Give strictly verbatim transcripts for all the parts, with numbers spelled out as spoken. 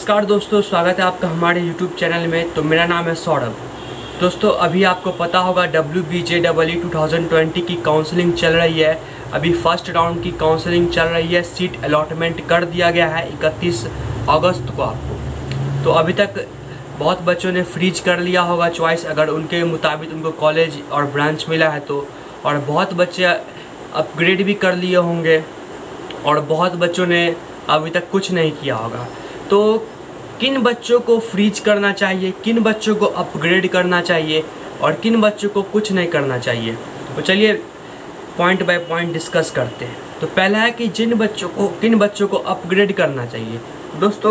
नमस्कार दोस्तों, स्वागत है आपका हमारे यूट्यूब चैनल में। तो मेरा नाम है सौरभ। दोस्तों अभी आपको पता होगा डब्ल्यू बी जे डबल ई टू थाउजेंड ट्वेंटी की काउंसलिंग चल रही है। अभी फर्स्ट राउंड की काउंसलिंग चल रही है। सीट अलॉटमेंट कर दिया गया है इकतीस अगस्त को आपको। तो अभी तक बहुत बच्चों ने फ्रीज कर लिया होगा चॉइस, अगर उनके मुताबिक उनको कॉलेज और ब्रांच मिला है तो। और बहुत बच्चे अपग्रेड भी कर लिए होंगे और बहुत बच्चों ने अभी तक कुछ नहीं किया होगा। तो किन बच्चों को फ्रीज करना चाहिए, किन बच्चों को अपग्रेड करना चाहिए और किन बच्चों को कुछ नहीं करना चाहिए, तो चलिए पॉइंट बाय पॉइंट डिस्कस करते हैं। तो पहला है कि जिन बच्चों को किन बच्चों को अपग्रेड करना चाहिए। दोस्तों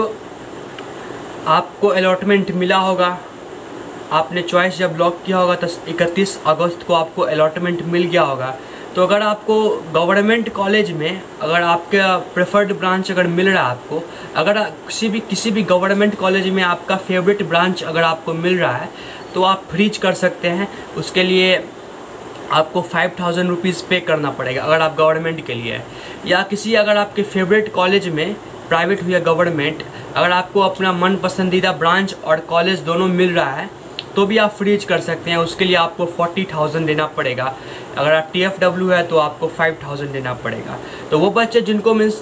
आपको अलॉटमेंट मिला होगा, आपने चॉइस जब लॉक किया होगा तो इकतीस अगस्त को आपको अलॉटमेंट मिल गया होगा। तो अगर आपको गवर्नमेंट कॉलेज में अगर आपका प्रेफर्ड ब्रांच अगर मिल रहा है आपको, अगर किसी भी किसी भी गवर्नमेंट कॉलेज में आपका फेवरेट ब्रांच अगर आपको मिल रहा है तो आप फ्रीज कर सकते हैं। उसके लिए आपको फाइव थाउजेंड रुपीज़ पे करना पड़ेगा अगर आप गवर्नमेंट के लिए है। या किसी अगर आपके फेवरेट कॉलेज में प्राइवेट हो या गवर्नमेंट, अगर आपको अपना मन पसंदीदा ब्रांच और कॉलेज दोनों मिल रहा है तो भी आप फ्रीज कर सकते हैं। उसके लिए आपको फोर्टी थाउजेंड देना पड़ेगा। अगर आप टी एफ डब्ल्यू है तो आपको फाइव थाउजेंड देना पड़ेगा। तो वो बच्चे जिनको मीन्स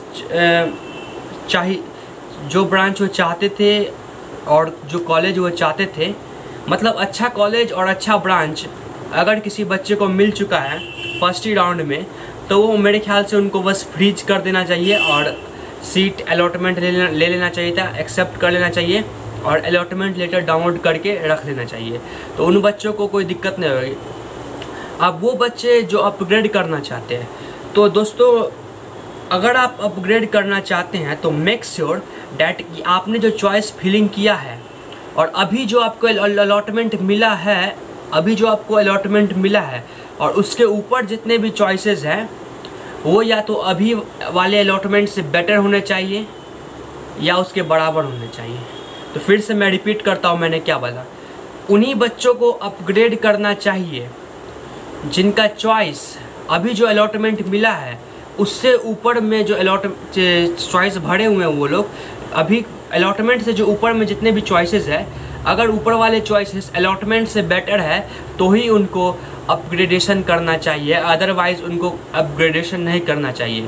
चाहिए, जो ब्रांच वो चाहते थे और जो कॉलेज वो चाहते थे, मतलब अच्छा कॉलेज और अच्छा ब्रांच अगर किसी बच्चे को मिल चुका है फर्स्ट ही राउंड में, तो वो मेरे ख्याल से उनको बस फ्रीज कर देना चाहिए और सीट अलॉटमेंट ले लेना ले लेना चाहिए था, एक्सेप्ट कर लेना चाहिए और अलॉटमेंट लेटर डाउनलोड करके रख लेना चाहिए। तो उन बच्चों को कोई दिक्कत नहीं होगी। अब वो बच्चे जो अपग्रेड करना चाहते हैं, तो दोस्तों अगर आप अपग्रेड करना चाहते हैं तो मेक श्योर डैट कि आपने जो चॉइस फिलिंग किया है और अभी जो आपको अलॉटमेंट मिला है अभी जो आपको अलॉटमेंट मिला है और उसके ऊपर जितने भी चॉइसेस हैं वो या तो अभी वाले अलॉटमेंट से बेटर होने चाहिए या उसके बराबर होने चाहिए। तो फिर से मैं रिपीट करता हूँ मैंने क्या बोला। उन्हीं बच्चों को अपग्रेड करना चाहिए जिनका चॉइस अभी जो अलॉटमेंट मिला है उससे ऊपर में जो अलॉट चॉइस भरे हुए हैं वो लोग, अभी अलॉटमेंट से जो ऊपर में जितने भी चॉइसेस है, अगर ऊपर वाले चॉइसेस अलॉटमेंट से बेटर है तो ही उनको अपग्रेडेशन करना चाहिए, अदरवाइज़ उनको अपग्रेडेशन नहीं करना चाहिए।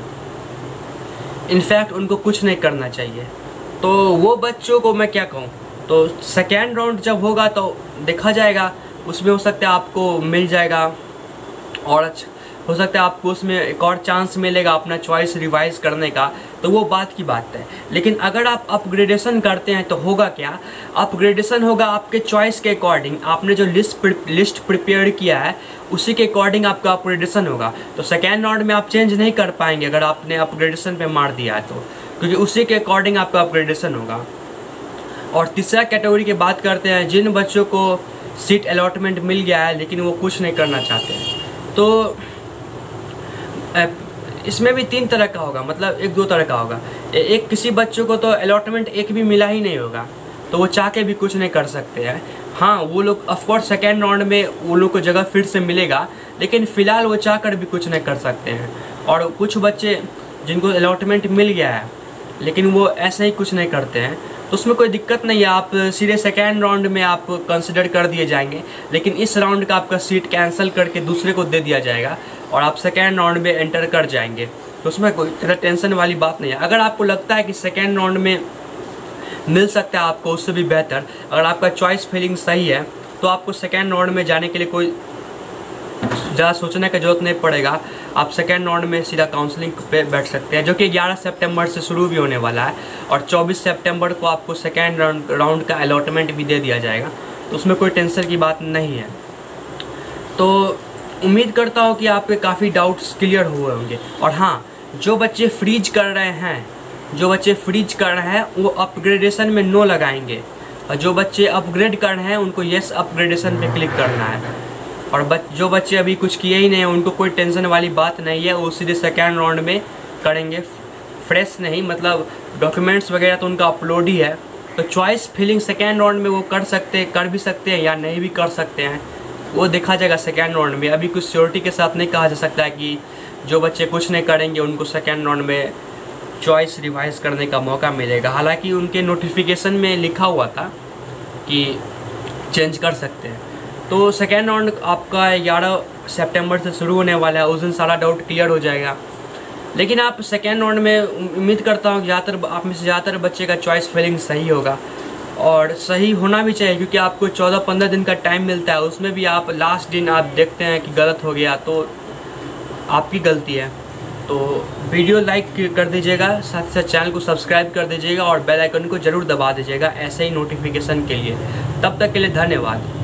इनफैक्ट उनको कुछ नहीं करना चाहिए। तो वो बच्चों को मैं क्या कहूँ, तो सेकेंड राउंड जब होगा तो देखा जाएगा, उसमें हो सकता है आपको मिल जाएगा और अच्छा हो सकता है आपको उसमें एक और चांस मिलेगा अपना चॉइस रिवाइज करने का, तो वो बात की बात है। लेकिन अगर आप अपग्रेडेशन करते हैं तो होगा क्या, अपग्रेडेशन होगा आपके चॉइस के अकॉर्डिंग। आपने जो लिस्ट लिस्ट प्रिपेयर किया है उसी के अकॉर्डिंग आपका अपग्रेडेशन होगा। तो सेकेंड राउंड में आप चेंज नहीं कर पाएंगे अगर आपने अपग्रेडेशन पे मार दिया है तो, क्योंकि उसी के अकॉर्डिंग आपका अपग्रेडेशन होगा। और तीसरा कैटेगरी की बात करते हैं, जिन बच्चों को सीट अलॉटमेंट मिल गया है लेकिन वो कुछ नहीं करना चाहते हैं। तो इसमें भी तीन तरह का होगा, मतलब एक दो तरह का होगा। एक किसी बच्चों को तो अलॉटमेंट एक भी मिला ही नहीं होगा तो वो चाह के भी कुछ नहीं कर सकते हैं। हाँ, वो लोग ऑफकोर्स सेकेंड राउंड में वो लोग को जगह फिर से मिलेगा, लेकिन फ़िलहाल वो चाह कर भी कुछ नहीं कर सकते हैं। और कुछ बच्चे जिनको अलॉटमेंट मिल गया है लेकिन वो ऐसे ही कुछ नहीं करते हैं तो उसमें कोई दिक्कत नहीं है। आप सीधे सेकेंड राउंड में आप कंसिडर कर दिए जाएंगे, लेकिन इस राउंड का आपका सीट कैंसिल करके दूसरे को दे दिया जाएगा और आप सेकेंड राउंड में एंटर कर जाएंगे। तो उसमें कोई तरह टेंशन वाली बात नहीं है। अगर आपको लगता है कि सेकेंड राउंड में मिल सकता है आपको उससे भी बेहतर, अगर आपका चॉइस फीलिंग सही है तो आपको सेकेंड राउंड में जाने के लिए कोई ज़्यादा सोचने का जरूरत नहीं पड़ेगा। आप सेकेंड राउंड में सीधा काउंसलिंग पे बैठ सकते हैं, जो कि ग्यारह सितंबर से शुरू भी होने वाला है और चौबीस सितंबर को आपको सेकेंड राउंड राउंड का अलॉटमेंट भी दे दिया जाएगा। तो उसमें कोई टेंशन की बात नहीं है। तो उम्मीद करता हूँ कि आपके काफ़ी डाउट्स क्लियर हुए होंगे। और हाँ, जो बच्चे फ्रीज कर रहे हैं जो बच्चे फ्रीज कर रहे हैं वो अपग्रेडेशन में नो लगाएंगे, और जो बच्चे अपग्रेड कर रहे हैं उनको येस अपग्रेडेशन पे क्लिक करना है। और बच, जो बच्चे अभी कुछ किए ही नहीं हैं उनको कोई टेंशन वाली बात नहीं है, वो सीधे सेकेंड राउंड में करेंगे। फ्रेश नहीं, मतलब डॉक्यूमेंट्स वगैरह तो उनका अपलोड ही है। तो चॉइस फिलिंग सेकेंड राउंड में वो कर सकते कर भी सकते हैं या नहीं भी कर सकते हैं, वो देखा जाएगा सेकेंड राउंड में। अभी कुछ श्योरिटी के साथ नहीं कहा जा सकता है कि जो बच्चे कुछ नहीं करेंगे उनको सेकेंड राउंड में चॉइस रिवाइज करने का मौका मिलेगा। हालांकि उनके नोटिफिकेशन में लिखा हुआ था कि चेंज कर सकते हैं। तो सेकेंड राउंड आपका ग्यारह सितंबर से शुरू होने वाला है, उस दिन सारा डाउट क्लियर हो जाएगा। लेकिन आप सेकेंड राउंड में उम्मीद करता हूँ कि ज़्यादातर आप में से ज़्यादातर बच्चे का चॉइस फिलिंग सही होगा, और सही होना भी चाहिए, क्योंकि आपको चौदह पंद्रह दिन का टाइम मिलता है। उसमें भी आप लास्ट दिन आप देखते हैं कि गलत हो गया तो आपकी गलती है। तो वीडियो लाइक कर दीजिएगा, साथ साथ चैनल को सब्सक्राइब कर दीजिएगा और बेल आइकन को ज़रूर दबा दीजिएगा ऐसे ही नोटिफिकेशन के लिए। तब तक के लिए धन्यवाद।